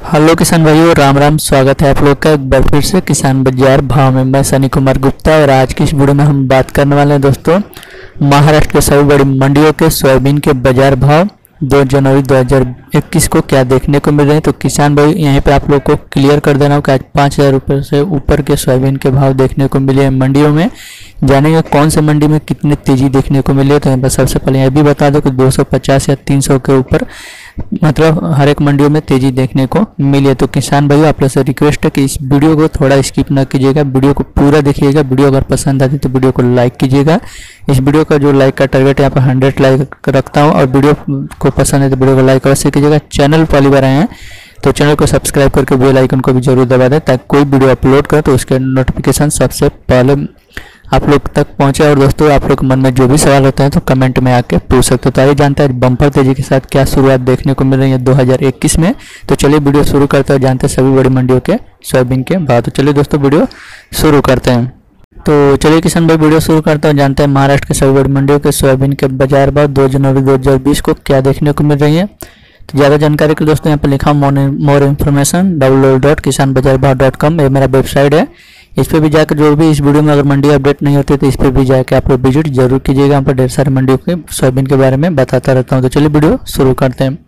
Hello किसान भाइयों, राम राम। स्वागत है आप लोग का एक बार फिर से किसान बाजार भाव में। मैं सनी कुमार गुप्ता और आज की इस वीडियो में हम बात करने वाले हैं दोस्तों महाराष्ट्र के सभी बड़ी मंडियों के सोयाबीन के बाजार भाव 2 जनवरी 2021 को क्या देखने को मिल रहे हैं। तो किसान भाई यहीं पे आप लोग को क्लियर कर देना हो कि आज 5,000 रुपये से ऊपर के सोयाबीन के भाव देखने को मिले हैं मंडियों में। जानेंगे कौन से मंडी में कितनी तेजी देखने को मिली है। तो यहाँ पर सबसे पहले यह भी बता दो कि 250 या 300 के ऊपर मतलब हर एक मंडियों में तेजी देखने को मिली है। तो किसान भाइयों आप लोग से रिक्वेस्ट है कि इस वीडियो को थोड़ा स्किप ना कीजिएगा, वीडियो को पूरा देखिएगा। वीडियो अगर पसंद आती तो वीडियो को लाइक कीजिएगा। इस वीडियो का जो लाइक का टारगेट यहाँ पर 100 लाइक रखता हूँ और वीडियो को पसंद है तो वीडियो को लाइक अवश्य कीजिएगा। चैनल पहली बार आए हैं तो चैनल को सब्सक्राइब करके बेल आइकन को भी जरूर दबा दें ताकि कोई वीडियो अपलोड करें तो उसके नोटिफिकेशन सबसे पहले आप लोग तक पहुंचे। और दोस्तों आप लोग के मन में जो भी सवाल होता है तो कमेंट में आके पूछ सकते हो। तो आइए जानते हैं बम्पर तेजी के साथ क्या शुरुआत देखने को मिल रही है 2021 में। तो चलिए वीडियो शुरू करते हैं, जानते हैं सभी बड़ी मंडियों के सोयाबीन के भाव। तो चलिए दोस्तों वीडियो शुरू करते हैं। तो चलिए किसान भाई वीडियो शुरू करते हैं, जानते हैं महाराष्ट्र के सभी बड़ी मंडियों के सोयाबीन के बाजार भाव 2 जनवरी 2020 को क्या देखने को मिल रही है। तो ज़्यादा जानकारी के दोस्तों यहाँ पर लिखा मोर इन्फॉर्मेशन www.kisanbazarbhav.com ये मेरा वेबसाइट है। इस पर भी जाकर जो भी इस वीडियो में अगर मंडी अपडेट नहीं होती तो इस पर भी जाकर आप लोग विजिट जरूर कीजिएगा। यहाँ पर ढेर सारे मंडियों के सोयाबीन के बारे में बताता रहता हूँ। तो चलिए वीडियो शुरू करते हैं।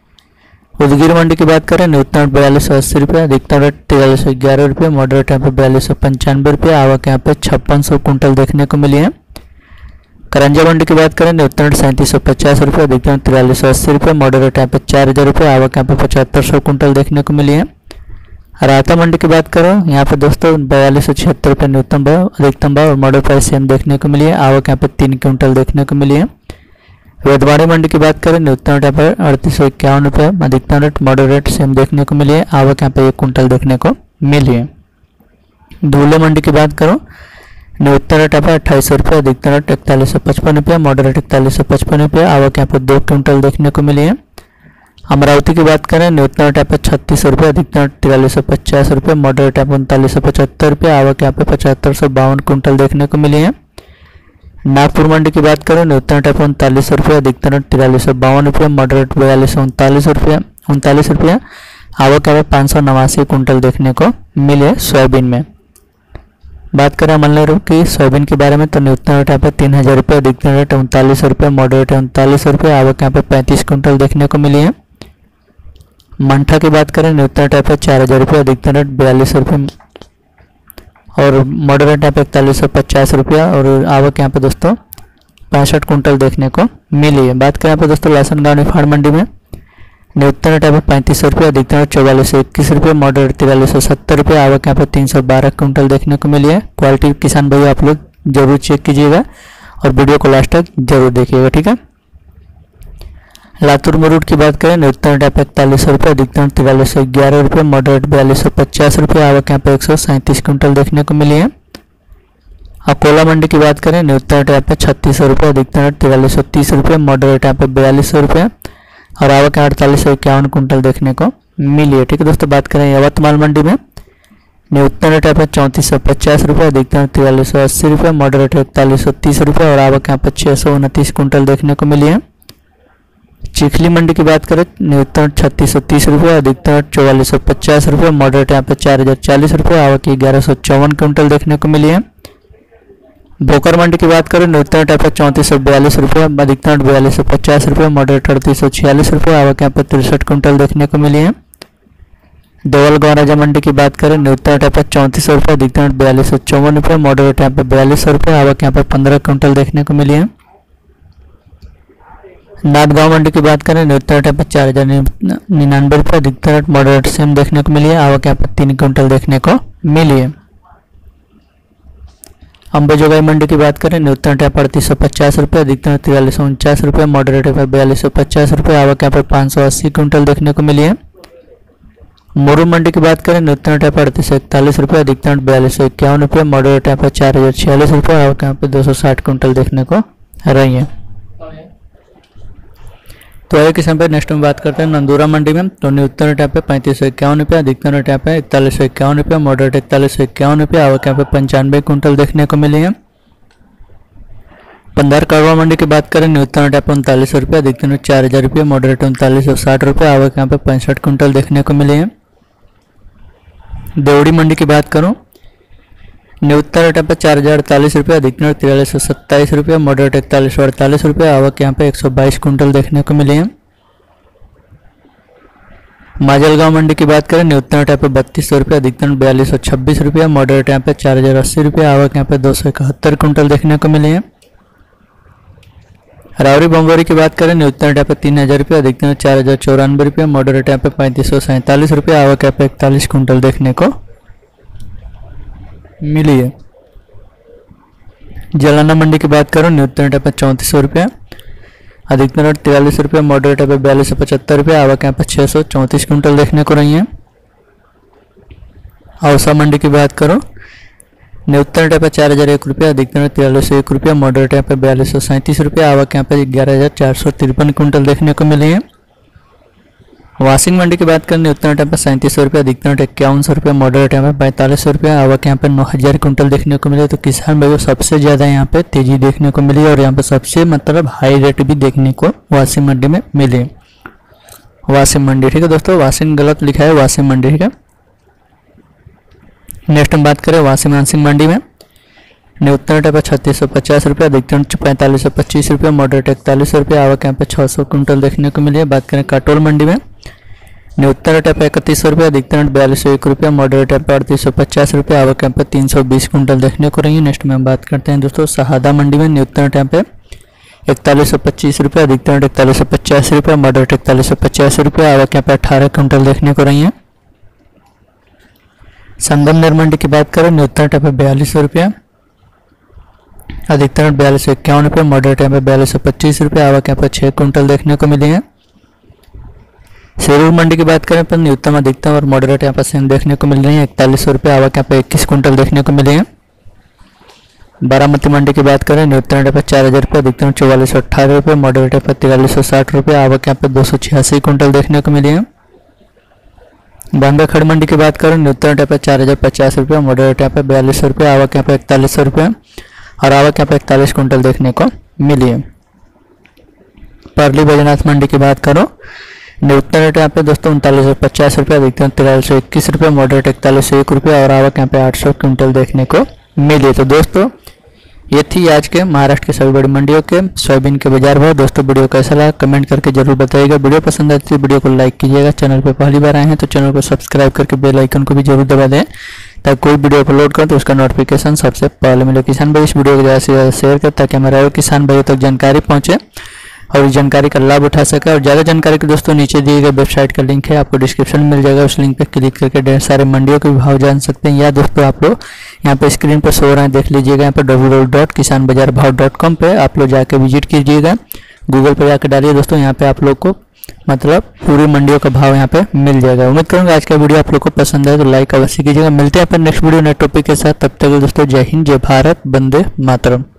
उदगीर मंडी की बात करें, न्यूनतम रेट 4280 रुपये, अधिकतम रेट 4311 रुपये, मॉडरेट यहाँ पे 4295 रुपये, आवक यहाँ पे 5600 कुंटल देखने को मिली है। करंजा मंडी की बात करें, न्यूनतम रेट 3750 रुपये, अधिकतम 4380 रुपये, मॉडरेट यहाँ पे 4000 रुपये, आवक यहाँ पे 7500 कुंटल देखने को मिली है। रायता मंडी की बात करो, यहाँ पे दोस्तों 4276 रुपये न्यूनतम भाव, अधिकतम भाव और मॉडल प्राइस सेम देखने को मिली है। आवक यहाँ पे 3 क्विंटल देखने को मिली है। वेदवाड़ी मंडी की बात करें, न्यूनतम रेट यहाँ पर 3851 रुपये, अधिकतम रेट मॉडल रेट सेम देखने को मिली है। आवक यहाँ पे 1 क्विंटल देखने को मिली है। धुले मंडी की बात करो, न्यूनतम रेट यहाँ पर 2800 रुपये, अधिकतम रेट 4155 रुपये, मॉडल रेट 4155 रुपये, आवक यहाँ पर 2 क्विंटल देखने को मिली है। अमरावती की बात करें, न्यूनतम रेट यहाँ पे 3600 रुपये, अधिकतम रेट 4350 रुपये, मॉडल रेट यहाँ पे 3975 रुपये, आवक यहाँ पे 7552 कुंटल देखने को मिली है। नागपुर मंडी की बात करें, न्यूनतम रेट यहाँ पे 3900 रुपये, अधिकतम रेट 4352 रुपये, मॉडल रेट 4239 रुपये, आवक यहाँ पे 589 कुंटल देखने को मिले सोयाबीन में। बात करें मल्लेरू की सोयाबीन के बारे में तो न्यूनतम रेट यहाँ पे 3000 रुपये, अधिकतम रेट 3900 रुपये, मॉडल रेट 39 रुपये, आवक यहाँ पे 35 कुंटल देखने को मिली है। मंठा की बात करें, न्यूनतम रेट यहाँ पे 4000 रुपये, अधिकतम रेट 42 रुपये और मॉडल रेट यहाँ पे 4150 रुपया और आवक यहाँ पे दोस्तों 65 कुंटल देखने को मिली है। बात करें यहाँ पे दोस्तों लहसुनगांव निफाड़ मंडी में, न्यूनतम रेट यहाँ पे 3500 रुपये, अधिकतम रेट 4421 रुपये, मॉडल रेट 4370 रुपये, आवक यहाँ पे 312 कुंटल देखने को मिली है। क्वालिटी किसान भाई आप लोग जरूर चेक कीजिएगा और वीडियो को लास्ट तक जरूर देखिएगा, ठीक है। लातूर मुरुड की बात करें, न्यूनतम रेट यहाँ पे 4100 रुपये, अधिकतम 4311 रुपये, मॉडल रेट 4250 रुपये, आवक यहाँ पे 137 कुंटल देखने को मिली है। अकोला मंडी की बात करें, न्यूनतम रेट यहाँ पे 3600 रुपये, अधिकतम रेट 4330 रुपये, मॉडल रेट यहाँ पे 4200 रुपये और आवक 4851 कुंटल देखने को मिली है, ठीक है दोस्तों। बात करें यवतमाल मंडी में, न्यूनतम रेट यहाँ पे 3450 रुपये, अधिकतम 4380 रुपये, मॉडल रेट 4130 रुपये और आवक यहाँ पे 629 कुंटल देखने को मिली है। चिखली मंडी की बात करें, न्यूनतम 3630 रुपये, अधिकतम 4450 रुपये, मॉडल रेट यहाँ पे 4040 रुपये, आवक 1154 कुंटल देखने को मिली है। भोकर मंडी की बात करें, न्यूनतम रेट यहाँ पे 3442 रुपये, अधिकतम 4250 रुपये, मॉडल रेट 3846 रुपये, आवक यहाँ पे 63 कुंटल देखने को मिली है। देवल गाँव राजा मंडी की बात करें, न्यूनतम रेट यहाँ पे 3400 रुपये, अधिकतम 4254 रुपये, मॉडल रेट यहाँ पे 4200 रुपये, आवक यहाँ पे 15 कुंटल देखने को मिली है। नाथगांव मंडी की बात करें, न्यूनतम रेट यहाँ पे 4099 रुपये, अधिकतम रेट मॉडल रेट सेम देखने को मिली है, आवक यहाँ पे 3 कुंटल देखने को मिली है। अंबेजोगाई मंडी की बात करें, न्यूनतम रेट यहाँ पर 3850 रुपये, अधिकतम 4349 रुपये, मॉडल रेट यहाँ पे 4250 रुपये, आवक यहाँ पे 580 कुंटल देखने को मिली है। मोरू मंडी की बात करें, न्यूनतम रेट यहाँ पर 3841 रुपये, अधिकतम 4251 रुपये, मॉडल रेट यहाँ पे 4046 रुपये, आवक यहाँ पे 260 कुंटल देखने को रही है। तो आइए किसान भाई नेक्स्ट में बात करते हैं नंदूरा मंडी में। तो न्यूनतम रेट यहाँ पे 3551 रुपये, अधिकतम रेट यहाँ पे 4151 रुपये, मॉडल रेट 4151 रुपये, आवक यहाँ पे 95 कुंटल देखने को मिली है। पंधार कड़वा मंडी की बात करें, न्यूनतम रेट यहाँ पे 3900 रुपये, अधिकतम रेट 4000 रुपये, मॉडल रेट 3960 रुपये, आवक यहाँ पे 65 कुंटल देखने को मिली है। देवड़ी मंडी की बात करूं, न्यूनतम रेट यहाँ पे 4048 रुपये, अधिकतम 4327 रुपये, मॉडरेट 4148 रुपये। आवक यहाँ पे 122 कुंटल देखने को मिली है। माजलगांव मंडी की बात करें, न्यूनतम रेट यहाँ पे 3200 रुपये, अधिकतम 4226 रुपये, मॉडरेट यहाँ पे 4080 रुपये। आवक यहाँ पे 271 कुंटल देखने को मिली है। रावरी बम्बोरी की बात करें, न्यूनतम रेट यहाँ पे 3000 रुपये, अधिकतम 4094 रुपये, मॉडरेट यहाँ पे 3547 रुपये। आवक यहाँ पे 41 कुंटल देखने को मिली है। जलाना मंडी की बात करूँ, न्यूनतम रेट यहाँ पे 3400 रुपये, अधिकतम रेट 43 रुपये, मॉडरेट यहाँ पे 4275 रुपये। आवक यहाँ पे 634 कुंटल देखने को रही है। औसा मंडी की बात करूँ, न्यूनतम रेट यहाँ पे 4001 रुपये, अधिकतम रेट 4301 रुपये, मॉडरेट यहाँ पे 4237 रुपये। आवक यहाँ पे 11453 कुंटल देखने को मिली है। वाशिंग मंडी की बात करें, न्यूनतम रेट यहाँ पे 3700 रुपये, अधिकतम रेट 5100 रुपये, मॉडरेट यहाँ पे 4500 रुपये। आवक यहाँ पे 9000 कुंटल देखने को मिले। तो किसान भाइयों सबसे ज़्यादा यहाँ पे तेजी देखने को मिली और यहाँ पे सबसे मतलब हाई रेट भी देखने को वाशिंग मंडी में मिले। वाशिंग मंडी, ठीक है दोस्तों, वाशिंग गलत लिखा है, वाशिंग मंडी, ठीक है। नेक्स्ट हम बात करें वाशिंग मानसिंह मंडी में, न्यूनतम रेट पे 3650 रुपये, अधिकतम 4525 रुपये, मॉडरेट 4100 रुपये। आवक यहाँ पे 600 कुंटल देखने को मिली है। बात करें काटोल मंडी में, न्यूनतम रेट पे 3100 रुपये, अधिकतम रेट 4201 रुपये, मॉडरेट पे 3850 रुपये। आवक यहाँ पे 320 कुंटल देखने को रही है। नेक्स्ट में हम बात करते हैं दोस्तों शहादा मंडी में, न्यूनतम रेट यहाँ पे 4125 रुपये, अधिकतम रेट 4150 रुपये, मॉडरेट 4150 रुपये। आवक यहाँ पे 18 कुंटल देखने को रही है। संगमनेर मंडी की बात करें, न्यूनतम रेट पे 4200 रुपये, अधिकतम रेट 4251 रुपये, मॉडरेट यहाँ पे 4225 रुपये। आवक यहाँ पे 6 कुंटल देखने को मिली है। शेरूर मंडी की बात करें पर न्यूनतम अधिकतम और मॉडरेट यहाँ पर सेम देखने को मिल रही है 4100 रुपये। आवक यहाँ पे 21 कुंटल देखने को मिली है। बारामती मंडी की बात करें, न्यूनतम रेट पर 4000 रुपये, अधिकतम 4418 रुपये, मॉडरेट पर 4360 रुपये। आवक यहाँ पे 286 कुंटल देखने को मिली है। बांगा खड़ मंडी की बात करें, न्यूनतम रेट पर 4050 रुपये, मॉडरेट यहाँ पे 4200 रुपये। आवक यहाँ पे 4100 रुपये और आवक यहाँ पे 41 कुंटल देखने को मिली है। परली बैजनाथ मंडी की बात करो, न्यूनतम रेट यहाँ पे दोस्तों 3950 रुपये, अधिकतम 4321 रुपये, मॉडरेट 4101 रुपये और आवक यहाँ पे 800 क्विंटल देखने को मिली। तो दोस्तों ये थी आज के महाराष्ट्र के सभी बड़ी मंडियों के सोयाबीन के बाजार भाव। दोस्तों वीडियो कैसा लगा कमेंट करके जरूर बताइएगा। वीडियो पसंद आती है वीडियो को लाइक कीजिएगा। चैनल पर पहली बार आए हैं तो चैनल को सब्सक्राइब करके बेल आइकन को भी जरूर दबा दें ताकि कोई वीडियो अपलोड करें तो उसका नोटिफिकेशन सबसे पहले मिले। किसान भाई इस वीडियो को ज़्यादा से ज़्यादा शेयर करें ताकि हमारे और किसान भाइयों तक जानकारी पहुँचे और इस जानकारी का लाभ उठा सके। और ज़्यादा जानकारी के दोस्तों नीचे दिए गए वेबसाइट का लिंक है, आपको डिस्क्रिप्शन में मिल जाएगा। उस लिंक पर क्लिक करके ढेर सारे मंडियों के भाव जान सकते हैं। या दोस्तों आप लोग यहाँ पे स्क्रीन पर शो रहे हैं देख लीजिएगा, यहाँ पर www.kisanbazaarbhav.com पे आप लोग जाके विजिट कीजिएगा। गूगल पर जाकर डालिए दोस्तों, यहाँ पे आप लोग को मतलब पूरी मंडियों का भाव यहाँ पे मिल जाएगा। उम्मीद करूँगा आज का वीडियो आप लोग को पसंद आए तो लाइक अवश्य कीजिएगा। मिलते हैं अपन नेक्स्ट वीडियो नए टॉपिक के साथ, तब तक दोस्तों जय हिंद, जय भारत, वंदे मातरम।